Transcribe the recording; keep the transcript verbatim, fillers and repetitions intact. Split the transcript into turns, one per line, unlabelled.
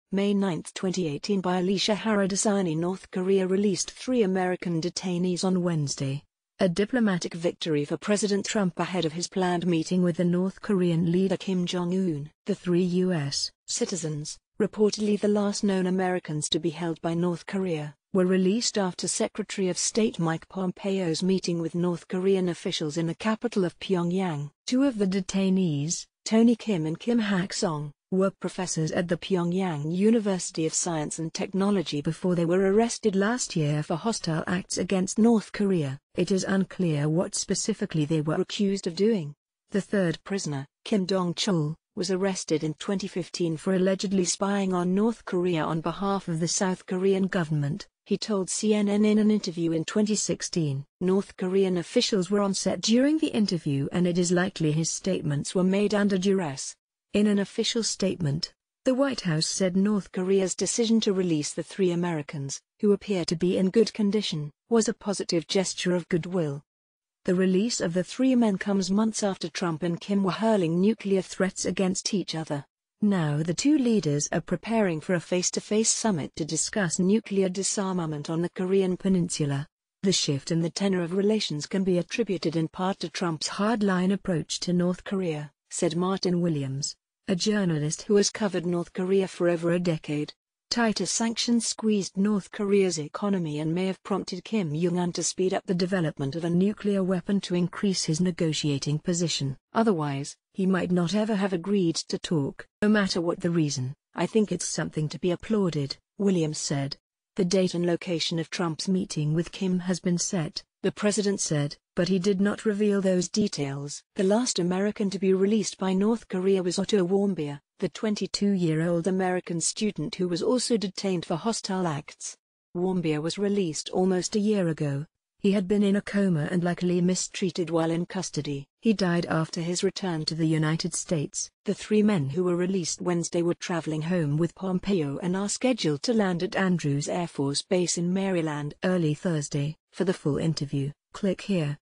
May ninth twenty eighteen by Alicia Haradasani. North Korea released three American detainees on Wednesday. A diplomatic victory for President Trump ahead of his planned meeting with the North Korean leader Kim Jong-un. The three U S citizens, reportedly the last known Americans to be held by North Korea, were released after Secretary of State Mike Pompeo's meeting with North Korean officials in the capital of Pyongyang. Two of the detainees, Tony Kim and Kim Hak-song, were professors at the Pyongyang University of Science and Technology before they were arrested last year for hostile acts against North Korea. It is unclear what specifically they were accused of doing. The third prisoner, Kim Dong-chul, was arrested in twenty fifteen for allegedly spying on North Korea on behalf of the South Korean government, he told C N N in an interview in twenty sixteen. North Korean officials were on set during the interview and it is likely his statements were made under duress. In an official statement, the White House said North Korea's decision to release the three Americans, who appear to be in good condition, was a positive gesture of goodwill. The release of the three men comes months after Trump and Kim were hurling nuclear threats against each other. Now the two leaders are preparing for a face-to-face summit to discuss nuclear disarmament on the Korean peninsula. The shift in the tenor of relations can be attributed in part to Trump's hardline approach to North Korea, said Martin Williams, a journalist who has covered North Korea for over a decade. Tighter sanctions squeezed North Korea's economy and may have prompted Kim Jong-un to speed up the development of a nuclear weapon to increase his negotiating position. Otherwise, he might not ever have agreed to talk. No matter what the reason, I think it's something to be applauded, Williams said. The date and location of Trump's meeting with Kim has been set, the president said, but he did not reveal those details. The last American to be released by North Korea was Otto Warmbier, the twenty-two-year-old American student who was also detained for hostile acts. Warmbier was released almost a year ago. He had been in a coma and likely mistreated while in custody. He died after his return to the United States. The three men who were released Wednesday were traveling home with Pompeo and are scheduled to land at Andrews Air Force Base in Maryland early Thursday. For the full interview, click here.